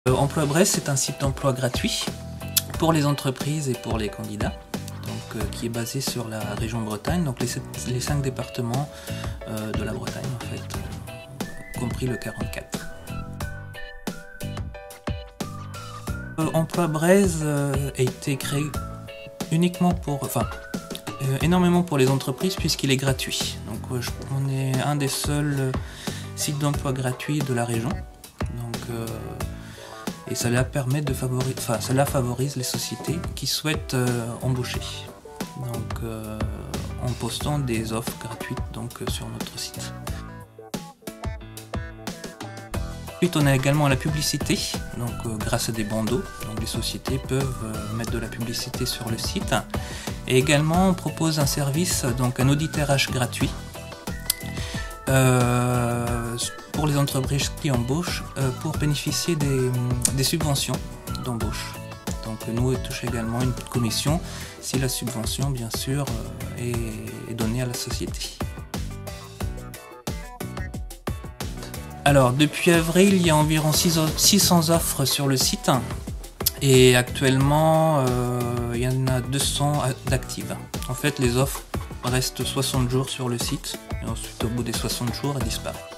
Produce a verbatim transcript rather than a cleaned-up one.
Emploi Brest, c'est un site d'emploi gratuit pour les entreprises et pour les candidats, donc, euh, qui est basé sur la région Bretagne, donc les, les cinq départements euh, de la Bretagne en fait, euh, compris le quarante-quatre. Euh, Emploi Brest euh, a été créé uniquement pour, enfin, euh, énormément pour les entreprises puisqu'il est gratuit. Donc euh, je, on est un des seuls euh, sites d'emploi gratuits de la région. Donc, euh, et cela permet de favoriser, enfin, cela favorise les sociétés qui souhaitent euh, embaucher. Donc, euh, en postant des offres gratuites donc, euh, sur notre site. Ensuite, on a également la publicité, donc euh, grâce à des bandeaux. Donc, les sociétés peuvent euh, mettre de la publicité sur le site. Et également, on propose un service, donc un auditérage gratuit. Euh, pour les entreprises qui embauchent euh, pour bénéficier des, des subventions d'embauche. Donc nous, on touche également une commission si la subvention, bien sûr, euh, est, est donnée à la société. Alors, depuis avril, il y a environ six cents offres sur le site et actuellement, euh, il y en a deux cents d'actives. En fait, les offres restent soixante jours sur le site et ensuite, au bout des soixante jours, elles disparaissent.